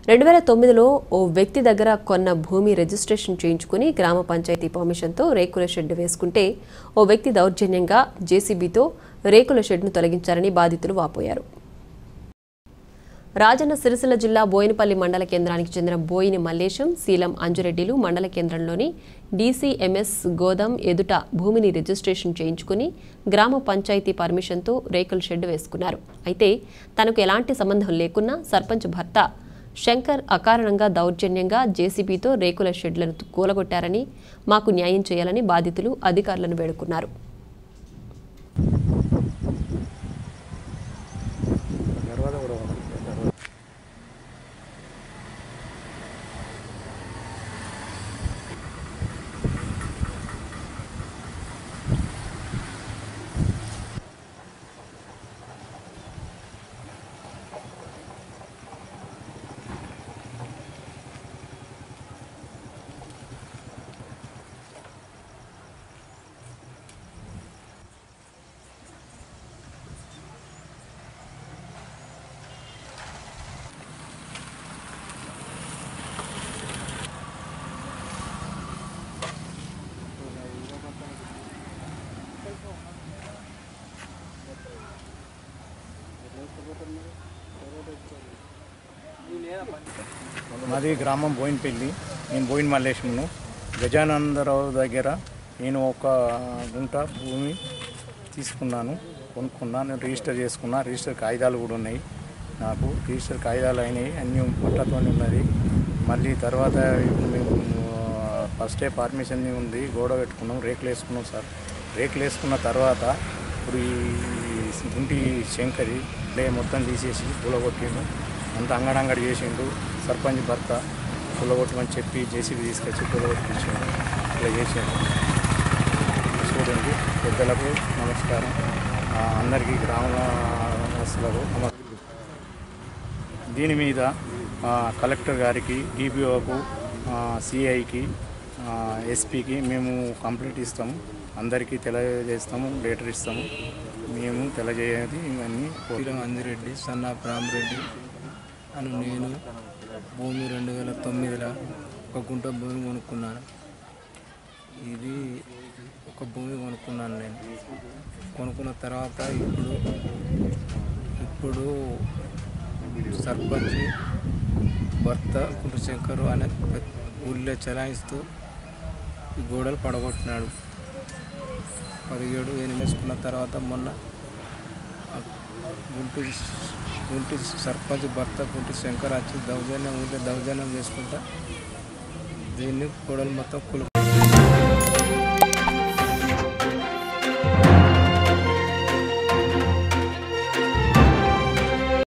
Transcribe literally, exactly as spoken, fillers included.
రెండు వేల తొమ్మిదిలో ఓ వ్యక్తి దగ్గర కొన్న భూమి రిజిస్ట్రేషన్ చేయించుకుని గ్రామ పంచాయతీ పర్మిషన్తో రేకుల షెడ్ వేసుకుంటే ఓ వ్యక్తి దౌర్జన్యంగా జేసీబీతో రేకుల షెడ్ను తొలగించారని బాధితులు వాపోయారు. రాజన్న సిరిసిల్ల జిల్లా బోయినపల్లి మండల కేంద్రానికి చెందిన బోయిని మల్లేశం, శీలం అంజురెడ్డిలు మండల కేంద్రంలోని డీసీఎంఎస్ గోదాం ఎదుట భూమిని రిజిస్ట్రేషన్ చేయించుకుని గ్రామ పంచాయతీ పర్మిషన్తో రేకుల షెడ్ వేసుకున్నారు. అయితే తనకు ఎలాంటి సంబంధం లేకున్నా సర్పంచ్ భర్త శంకర్ అకారణంగా దౌర్జన్యంగా జేసీబీతో రేకుల షెడ్లను కూలగొట్టారని, మాకు న్యాయం చేయాలని బాధితులు అధికారులను వేడుకున్నారు. మాది గ్రామం బోయినపల్లి. నేను బోయిన మల్లేశంను. గజానందరావు దగ్గర నేను ఒక గుంట భూమి తీసుకున్నాను, కొనుక్కున్నాను, రిజిస్టర్ చేసుకున్నా. రిజిస్టర్ కాగితాలు కూడా ఉన్నాయి నాకు. రిజిస్టర్ కాగితాలు అయినాయి, అన్నీ పుట్టతో ఉన్నది. మళ్ళీ తర్వాత మేము ఫస్టే పర్మిషన్ ఉంది, గోడ పెట్టుకున్నాం, రేకులు వేసుకున్నాం సార్. రేకులు వేసుకున్న తర్వాత ఇప్పుడు ఈ గుంటి శంకరి లే మొత్తం తీసేసి కూలగొట్టిండు, అంత అంగడంగడి చేసిండు. సర్పంచ్ భర్త కూలగొట్టమని చెప్పి జేసీబీ తీసుకొచ్చి కూలగొట్టించిండు. ఇలా చేసిండు. చూడండి, పెద్దలకు నమస్కారం, అందరికీ గ్రామవాసులకు నమస్కారం. దీని మీద కలెక్టర్ గారికి, డిపిఓకు, సిఐకి, ఎస్పీకి మేము కంప్లైంట్ ఇస్తాము. అందరికీ తెలియజేస్తాము, లెటర్ ఇస్తాము. మేము తెలియజేయాలి. ఇవన్నీ శీలం అంజిరెడ్డి, సన్నా రామరెడ్డి అని నేను భూమి రెండు వేల తొమ్మిదిలో ఒక గుంట భూమి కొనుక్కున్నాను. ఇది ఒక భూమి కొనుక్కున్నాను నేను. కొనుక్కున్న తర్వాత ఇప్పుడు ఇప్పుడు సర్పంచ్ భర్త కుటుంబశంకర్ అనే ఊళ్ళో చలాయిస్తూ ఈ గోడలు పడగొట్టినాడు. పదిహేడు ఎనిమిది వేసుకున్న తర్వాత మొన్న గుంటి గుంటి సర్పంచ్ భర్త గుంటి శంకర్ వచ్చి దౌర్జన్యం ఉంటే దౌర్జన్యం చేసుకుంటా దీన్ని గోడలు మొత్తం కులు